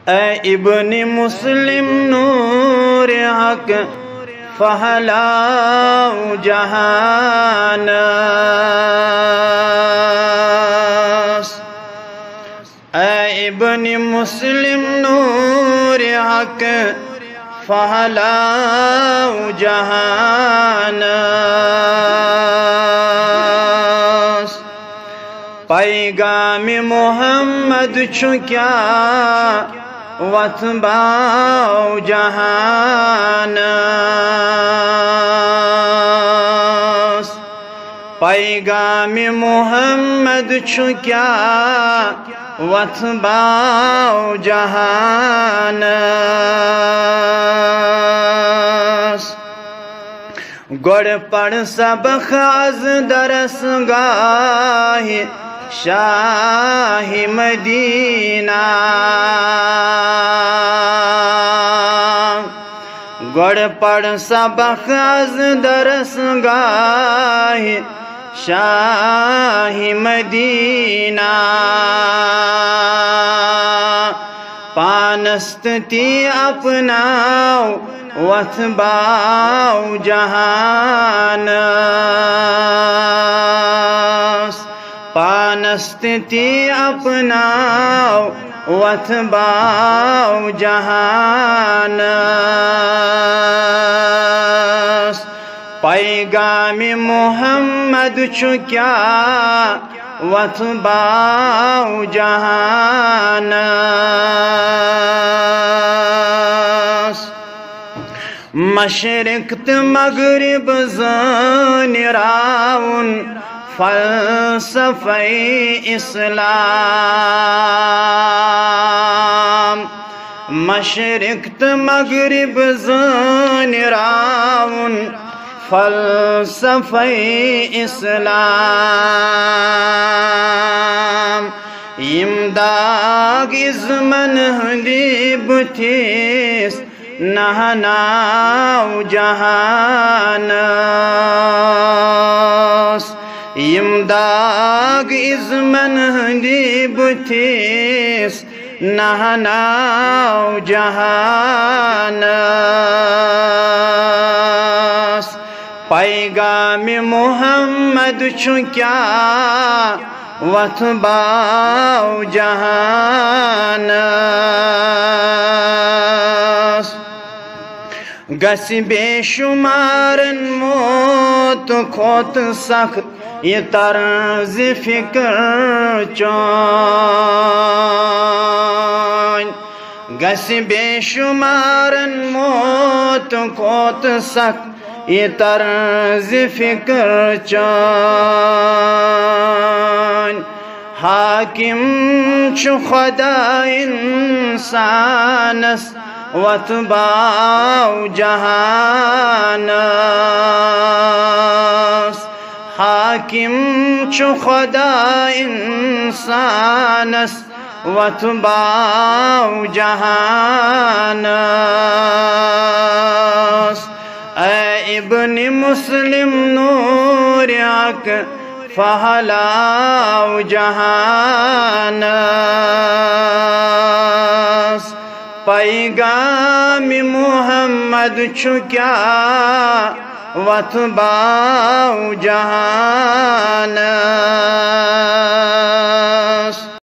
ऐ इब्न मुस्लिम नूर हक फहलाओ जहानास। ऐ इब्न मुस्लिम नूर हक फहलाओ जहानास। पैगाम मोहम्मद छु क्या वतबाओ जहानास। पैगाम मोहम्मद छु क्या वतबाओ जहानास। गोड़ पढ़ सबक अज दरस गाहि शाही मदीना। गोड़ पढ़ सबक अज दरस गाहि शाही मदीना। पानस्ती अपनाओ वतबाओ जहानास। पानस्ती अपनाओ वतबाओ जहानास। पैगाम मोहम्मद छु क्या वतबाओ जहानास। मशरिक तो मगरिब ज़ानिराउन फ़लसफ़े इस्लाम। मशरिक तो मगरिब ज़ानिराउन फ़लसफ़े इस्लाम। इमदाग इज़मन हदीब थीस नहनाओ जहानास। इमदाग इज़मन हदीब थीस नहनाओ जहानास। पैगाम मोहम्मद छु क्या वतबाओ जहानास। गस बेशुमारन मौत खोत सख्त ये तर्ज फिक्र चौन। गस बेशुमारन मौत खोत सख्त ये तर्ज फिक्र चौन। हाकिम छु खुदा इंसानस वतबाओ जहानास। हाकिम छु खुदा इंसानस वतबाओ जहानास। ऐ इब्न मुस्लिम नूर हक फहलाओ जहानास। पैगाम मोहम्मद छु क्या वतबाओ जहानास।